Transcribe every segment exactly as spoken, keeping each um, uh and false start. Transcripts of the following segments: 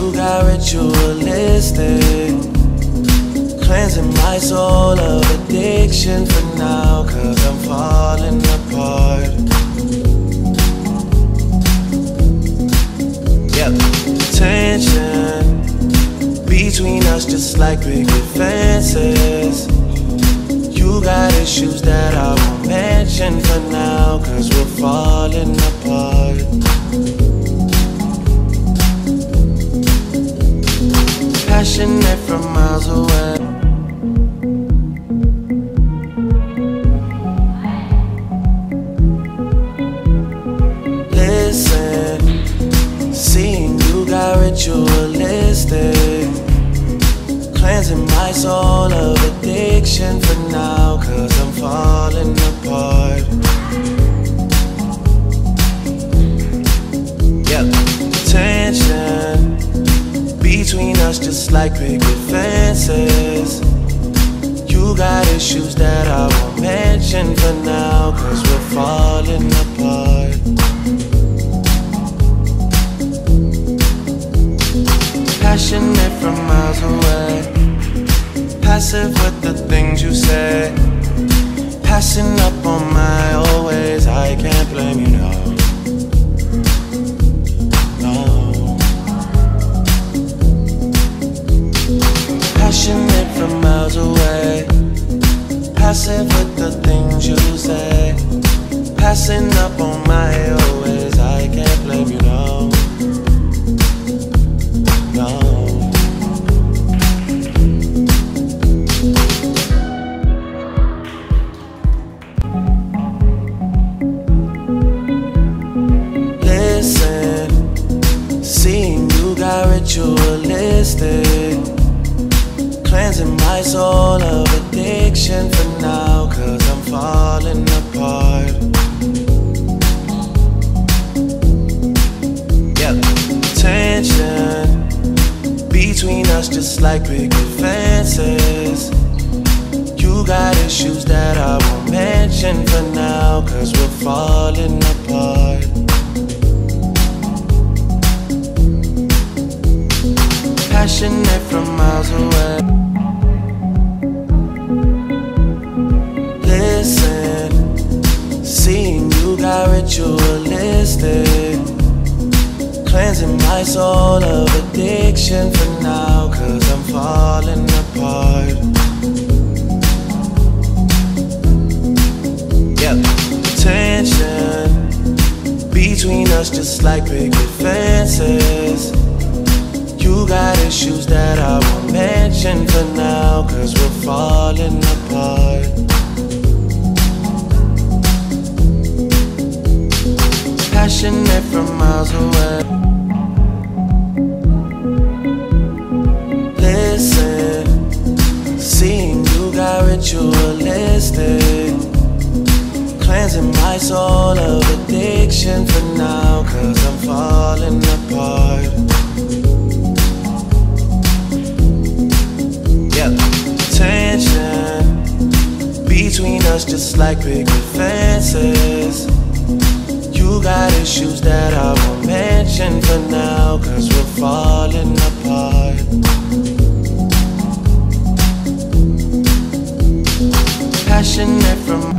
you got ritualistic, cleansing my soul of addiction for now, cause I'm falling apart. Yep, tension between us just like picket fences. You got issues that I won't mention for now, cause we're falling apart. Passionate from miles away. Listen, seeing you got ritualistic, cleansing my soul of addiction for now, cause I'm falling apart. Yep, tension between us just like picket fences. You got issues that I won't mention for now, cause we're falling apart. Passionate from miles away, passive with the things you say, passing up on my old ways. I can't blame you, no. Passionate from miles away, passive with the things you say, passing up on my old ways. I can't blame you, no, no. Listen, seeing you got ritualistic, cleansing my soul of addiction for now, cause I'm falling apart. Yep, tension between us just like picket fences. You got issues that I won't mention for now, cause we're falling apart. Passionate from miles away. Listen, seeing you got ritualistic, cleansing my soul of addiction for now, cause I'm falling apart. Yep, tension between us just like picket fences. You got issues that I won't mention for now, cause we're falling apart. Passionate from miles away. Listen, seeing you got ritualistic, cleansing my soul of addiction for now, cause I'm falling apart. Yep, tension between us just like picket fences. You got issues that I won't mention for now, cause we're falling apart. Passionate from.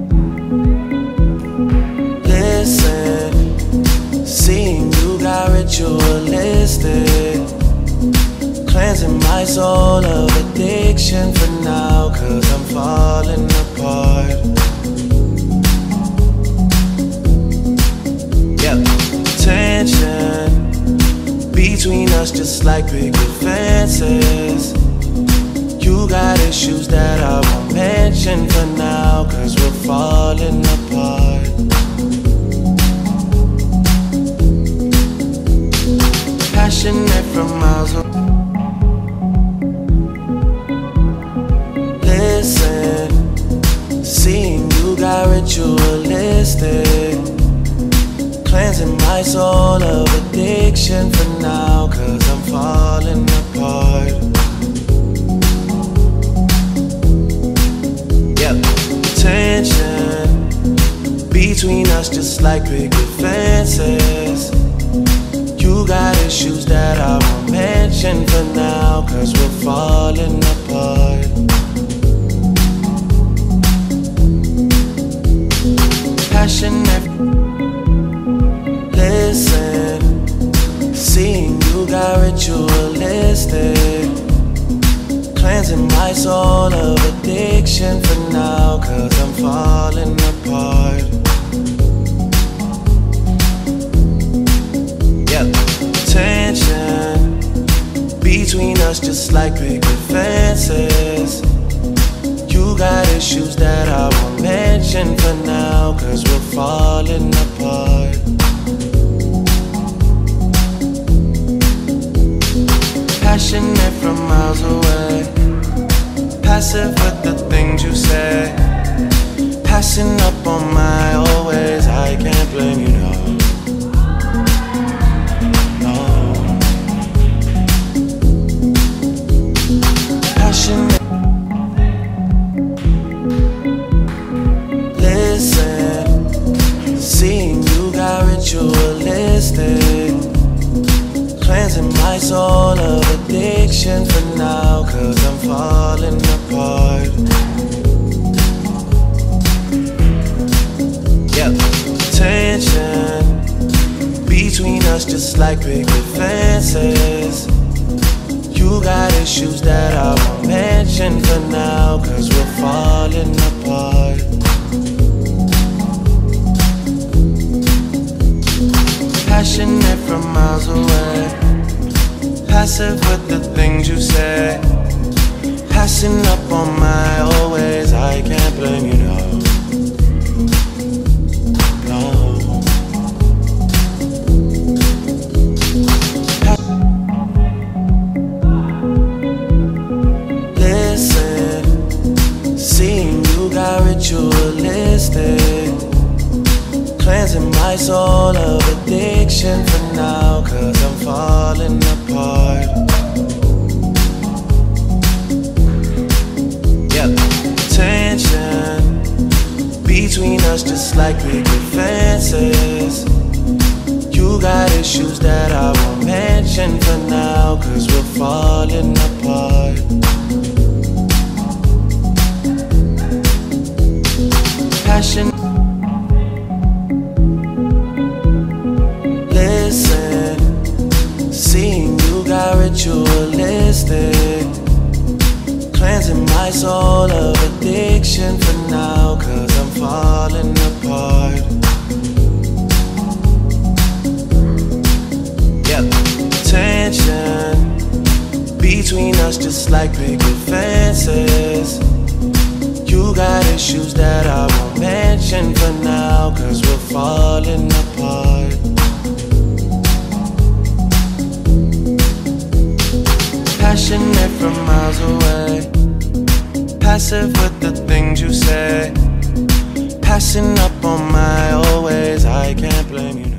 Listen, seeing you got ritualistic, cleansing my soul of addiction for now, cause I'm falling apart. Yep, tension between us just like picket fences. You got issues that I won't mention for now, cause we're falling apart. Passionate from miles away. Listen, seeing you got ritualistic, cleansing my soul of addiction for now, cause I'm falling apart. Yep, tension between us just like picket fences. You got issues that I won't mention for now, cause we're falling apart. Passionate, listen. Seeing you got ritualistic, cleansing my soul of addiction for now, cause I'm falling apart. Yeah, tension between us just like picket fences. You got issues that I won't mention for now, cause we're falling apart. Passionate from miles away, passive with the things you say, passing up on my always. I can't blame you, no. No. Passionate, listen. Seeing you got ritualistic, cleansing my soul of addiction for now, cause I'm falling apart. Yeah, tension between us just like picket fences. You got issues that I won't mention for now, cause we're falling apart. Passionate from miles away, passive with the things you say, passing up on my always. I can't blame you, no. No. Listen, seeing you got ritualistic, cleansing my soul of addiction for now, cause I'm falling apart. Yeah, tension between us just like picket fences. You got issues that I won't mention for now, cause we're falling apart. Passion, listen. Seeing you got ritualistic, cleansing my soul of addiction for now, cause I'm falling apart. Yeah, tension between us just like picket fences. You got issues that I won't mention for now, cause we're falling apart. Passionate from miles away, passive with the things you say, passing up on my always. I can't blame you, no.